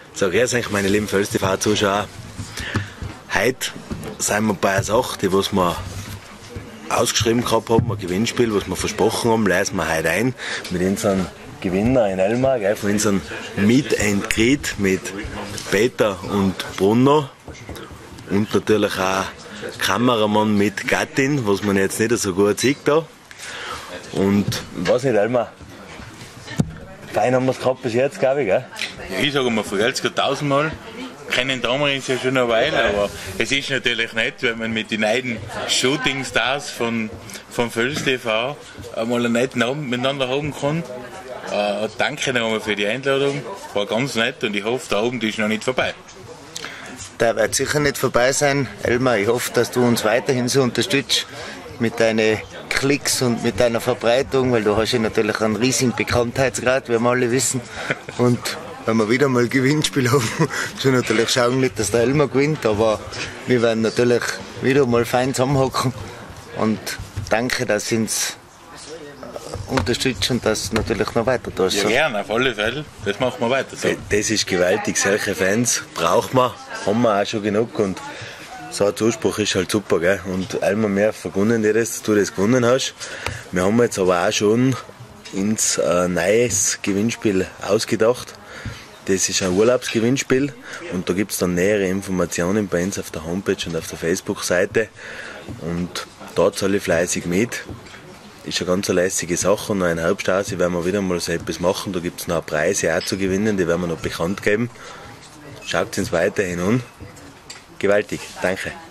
So, grüß euch, meine lieben Völs TV-Zuschauer. Heute sind wir bei einer Sache, die was wir ausgeschrieben gehabt haben, ein Gewinnspiel, was wir versprochen haben, leisen wir heute ein mit unserem Gewinner in Elmar, gell, von unserem Meet and Greet mit Peter und Bruno und natürlich auch Kameramann mit Gattin, was man jetzt nicht so gut sieht da. Und ich weiß nicht, Elmar, fein haben wir es gehabt bis jetzt, glaube ich, gell? Ja, ich sage mal, vergelt es 1000-mal. Kennen damals ja schon eine Weile, aber es ist natürlich nett, wenn man mit den neuen Shooting-Stars von Völs TV einmal einen netten Abend miteinander haben kann. Danke nochmal für die Einladung, war ganz nett und ich hoffe, der Abend ist noch nicht vorbei. Der wird sicher nicht vorbei sein. Elmar, ich hoffe, dass du uns weiterhin so unterstützt mit deinen Klicks und mit deiner Verbreitung, weil du hast ja natürlich einen riesigen Bekanntheitsgrad, wie wir alle wissen. Und wenn wir wieder mal ein Gewinnspiel haben, so natürlich schauen nicht, dass der Elmar gewinnt, aber wir werden natürlich wieder mal fein zusammenhocken und danke, dass ihr uns unterstützt und dass natürlich noch weiter da ist. Ja, gerne, auf alle Fälle. Das machen wir weiter so. Das ist gewaltig, solche Fans braucht man, haben wir auch schon genug und so ein Zuspruch ist halt super, gell? Und einmal mehr vergunnen dir das, dass du das gewonnen hast. Wir haben jetzt aber auch schon ins neues Gewinnspiel ausgedacht. Das ist ein Urlaubsgewinnspiel und da gibt es dann nähere Informationen bei uns auf der Homepage und auf der Facebook-Seite. Und da zahle ich fleißig mit. Ist eine ganz lässige Sache und noch in Herbstpause werden wir wieder mal so etwas machen. Da gibt es noch Preise auch zu gewinnen, die werden wir noch bekannt geben. Schaut uns weiterhin an. Gewaltig, danke.